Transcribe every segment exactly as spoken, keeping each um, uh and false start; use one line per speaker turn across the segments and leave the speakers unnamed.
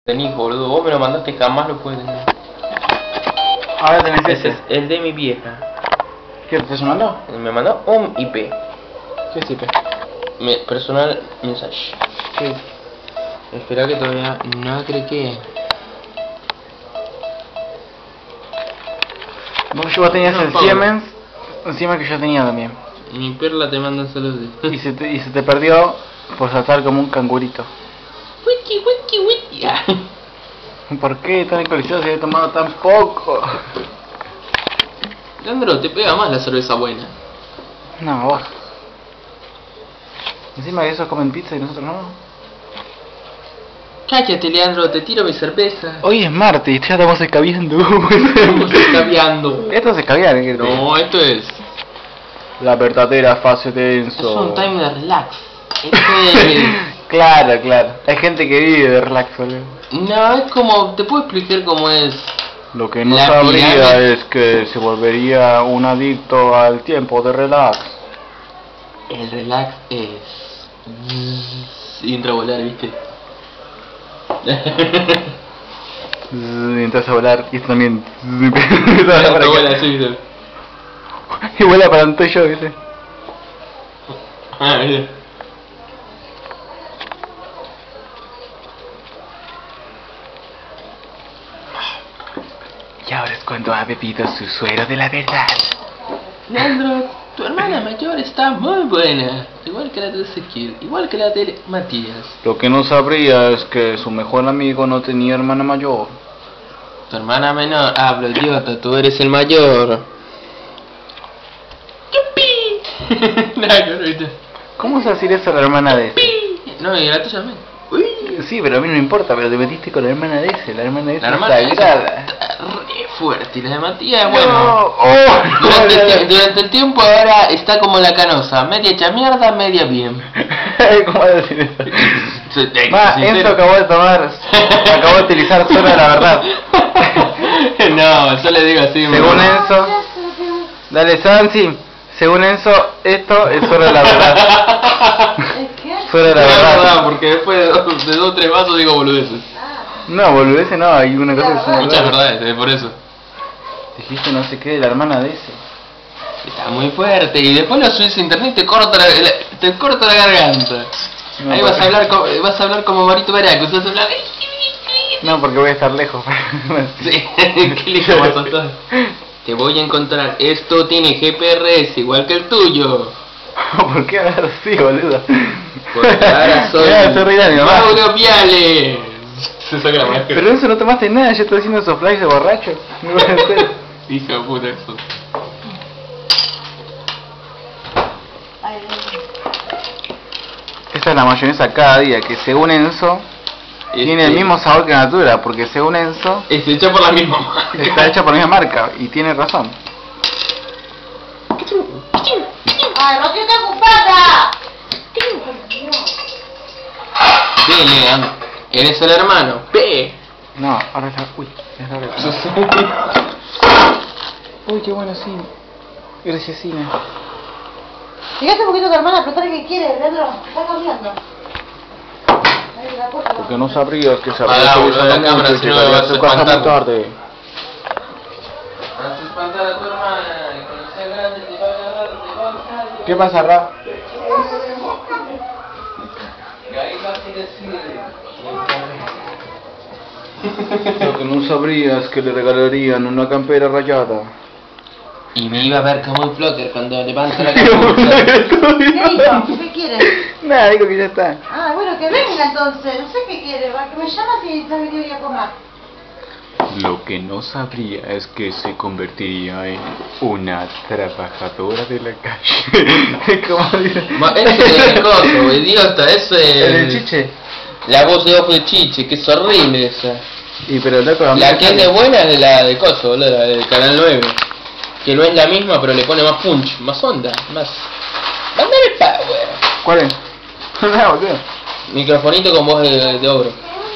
tenés, boludo. Vos me lo mandaste, jamás lo puedes tener.
Ahora tenés
Ese
ese.
es el de mi vieja.
¿Qué te estás llamando?
Me mandó un I P.
¿Qué es I P?
Me, personal message.
¿Qué?
Espera que todavía no creo que.
Vos vos tenías
No,
el
Pablo.
Siemens, un Siemens que yo tenía también.
Mi perla te manda saludos.
Y se te, y se te perdió por saltar como un cangurito.
Wiki, wiki, wiki.
¿Por qué tan alcoholizado si he tomado tan poco?
Leandro, te pega más la cerveza buena.
No, vos. Encima que esos comen pizza y nosotros no.
Cállate, Leandro, te tiro mi cerveza.
Hoy es martes y ya estamos escabeando.
Estamos escabeando.
Esto es escabear, ¿eh?
No, esto es.
La verdadera fase tenso.
Es un time de relax. Esto es.
Claro, claro. Hay gente que vive de relax, boludo.
No, es como. Te puedo explicar cómo es.
Lo que no
La
sabría
pirámide.
es que se volvería un adicto al tiempo de relax.
El relax es. Sin revolar, ¿viste?
Entras a volar y esto también.
Esto vuela así, ¿viste?
Y vuela para donde estoy yo, ¿viste?
Ah, mira.
Y ahora es cuando ha bebido su suero de la verdad.
Leandro, tu hermana mayor está muy buena. Igual que la de Ezequiel, igual que la de Matías.
Lo que no sabría es que su mejor amigo no tenía hermana mayor.
Tu hermana menor, hablo idiota, tú eres el mayor. ¡Yupi! Nada que ver, ¿viste?
¿Cómo se decir eso a la hermana de ese?
No, y la tuya también. Uy.
Sí, pero a mí no me importa, pero te metiste con la hermana de ese, la hermana de ese
La hermana
es sagrada.
está re fuerte y la de Matías,
No,
bueno.
oh,
Durante el,
no,
tie- durante el tiempo ahora está como la canosa, media hecha mierda, media bien.
¿Cómo decir eso?
Se te-
Ma,
sincero.
Enzo acabó de tomar, acabó de utilizar suero de la verdad.
No, yo le digo así.
Según
mamá.
Enzo, dale Sansi, según Enzo, esto es suero de la verdad. Suero de la
No, no,
verdad.
no, porque después de dos, de dos o tres vasos digo boludeces.
No, boludece no, hay una cosa que se me
Muchas
olvidó.
verdades, es por eso.
Dijiste no sé qué de la hermana de ese.
Está muy fuerte y después lo subís a internet y te corta la, la- te corta la garganta.
No,
Ahí vas
porque-
a hablar co- vas a hablar como Marito Baracus, vas a hablar.
No, porque voy a estar lejos.
Sí, qué lindo vas a estar. Te voy a encontrar. Esto tiene G P R S igual que el tuyo.
¿Por qué hablas así, boludo?
Porque ahora soy
Mira, soy Rilani, mamá.
Mauro Viale. Se saca la máscara.
Pero eso no tomaste nada, yo estoy haciendo esos flags de borracho. No voy a hacer.
Hijo de puta eso.
Esta es la mayonesa cada día, que según Enzo, tiene el
Este,
mismo sabor que Natura, porque según Enzo,
Es hecho por la misma marca.
está hecha por la misma marca, y tiene razón.
¡Ay, Rocío está ocupada!
Sí, Leandro. Eres el hermano. P.
No, ahora está... Uy, es raro. Uy, qué bueno, sí. Gracias, Cine.
Fíjate un poquito a tu hermana, preguntale qué quiere, Leandro. Está cambiando. Ahí, la puerta.
Porque no sabrías que se
Pará,
habría
boludo, la cámara, si no me
llegaría
vas
a
a
tu casa muy
espantar.
tarde.
Vas a espantar a tu hermana. Y cuando sea grande te va a agarrar, te va a agarrar.
¿Qué pasa, Ra?
Y ahí vas a decirle.
Lo que no sabrías que le regalarían una campera rayada.
Y me iba a ver como un flocker cuando levanta la
¿Qué
cabeza.
¿Qué dijo? ¿Qué quiere?
Nada, digo que ya está.
Ah, bueno, que venga entonces. No sé qué quiere. Va, que me llamas y sabe que voy a comer.
Lo que no sabría es que se convertiría en una trabajadora de la calle. ¿Cómo dice?
Ma- Ese es el coso, idiota, ese es
¿El del chiche?
La voz de ojo de Chiche, que es horrible esa.
Y pero loco, a mí
La
me
que es de
sale.
buena es de la de coso, boludo, la del Canal nueve. Que no es la misma, pero le pone más punch, más onda, más... ¡Mándame power!
¿Cuál es? No, boludo.
Microfonito con voz de, de ogro.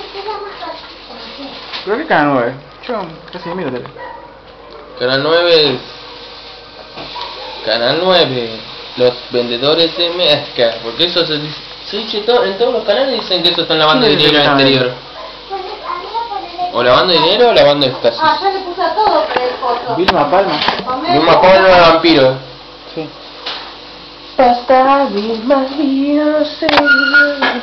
¿Pero qué canal nueve? Yo casi ni miro tele.
Canal nueve es... Canal nueve. Los vendedores de mezcla. Porque eso se dice... Sí, che, to- en todos los canales dicen que eso está en la banda
Sí,
de
sí,
anterior.
exactamente.
O lavando dinero o lavando éxtasis.
Ah, ya le puse a todo el coso.
Vilma Palma.
Comer-
Vilma Palma era vampiro.
Sí.
Basta Vilma mío, señor,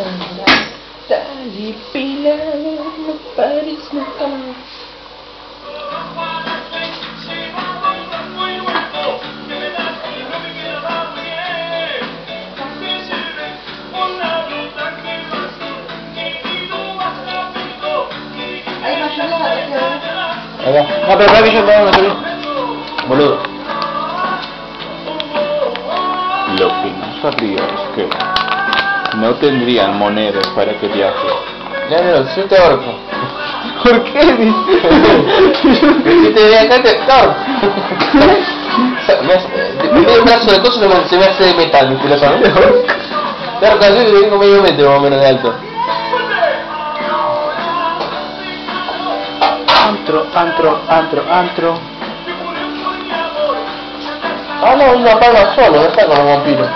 Dale pila, no pares nunca más.
Hay mayonesa, ¿qué quiero?
Acá. Ah, pero para que yo no me salí. Boludo.
Lo que no sabría es que no tendrían monedas para que viaje.
Ya no, si te ahorco.
¿Por qué?
Si te de acá te ahorco. Me hace, me da un brazo de cosas que se me hace de metal, ¿viste lo sabes? Te ahorco así y tengo medio metro más o menos de alto.
Antro, antro, antro, antro.
Ah, no, una palma solo, no está con los vampiros.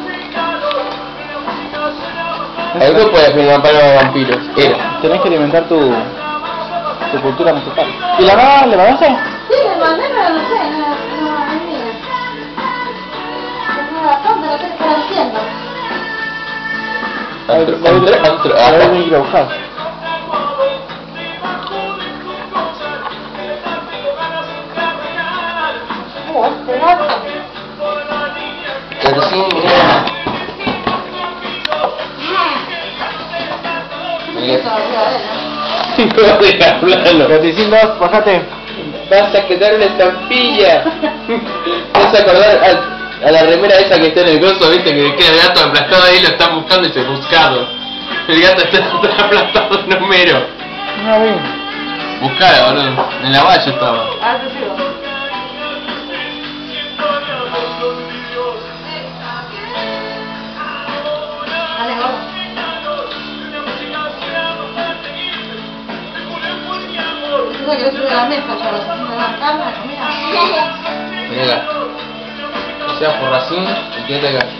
El grupo de Vilma Palma de vampiros. Era.
Tenés que alimentar tu, tu cultura musical. ¿Y la mamá le mandaste?
Sí, le mandé, pero no sé, no, no, no es mía. Es una tonta, no sé qué están haciendo.
Antro,
La voy-
antro, antro.
la voy a
Ah,
ir a buscar.
Uh, este gato.
pero sí, mirá.
Eso, arriba de él, ¿eh?
No deja plano.
Gaticín dos, bajate.
Vas a quedar una estampilla. Vas a acordar a, a la remera esa que está en el gozo, viste, que queda el gato aplastado ahí, lo están buscando y se buscado. El gato está aplastado en un mero.
No vi.
Buscala, boludo. En la valla estaba.
Ah, te sigo. Dale, gordo. Yo que subir a la mesa, ya los haciendo la carne, mira.
Vení acá. O sea, por racín, y quédate acá.